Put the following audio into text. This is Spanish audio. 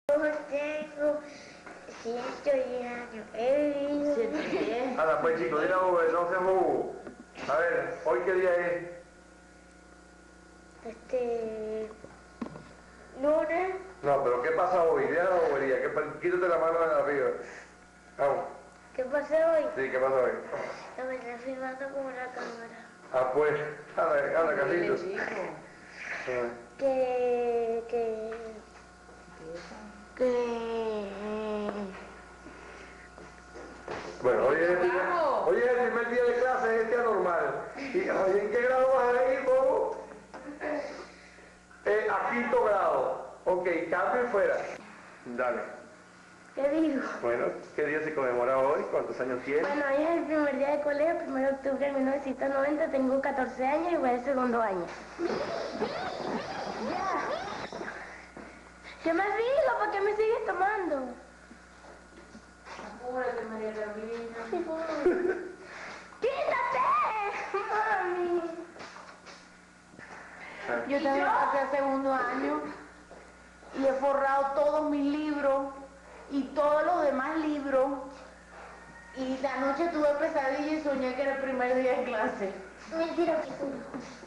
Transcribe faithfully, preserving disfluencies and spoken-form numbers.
Tengo ciento diez años. He vivido. ciento diez. Anda, pues chicos, de nuevo, no seas bobo. A ver, ¿hoy qué día es? Este. Lunes. No, pero ¿qué pasa hoy? Día de la bobería. ¿Qué pa- Quítate la mano de arriba. Vamos. ¿Qué pasa hoy? Sí, ¿qué pasa hoy? No me está filmando con una cámara. Ah, pues, anda, anda, Dile, Carlitos. chico. Ah. Que. que. que. Bueno, hoy es, el primer, Vamos. hoy es el primer día de clase, es este anormal. ¿Y ay, en qué grado vas a ir, bobo? Eh, a quinto grado. Ok, cambio y fuera. Dale. ¿Qué digo? Bueno, ¿qué día se conmemora hoy? ¿Cuántos años tienes? Bueno, hoy es el primer día de colegio, primero de octubre de mil novecientos noventa, tengo catorce años y voy al segundo año. Ya. ¿Qué me digo? ¿Por qué me sigues tomando? Apúrate, María Carolina. ¡Quítate! ¡Mami! Yo también pasé a segundo año y he forrado todos mis libros y todos los demás libros. Y la noche tuve pesadilla y soñé que era el primer día de clase. Mentira, que tú.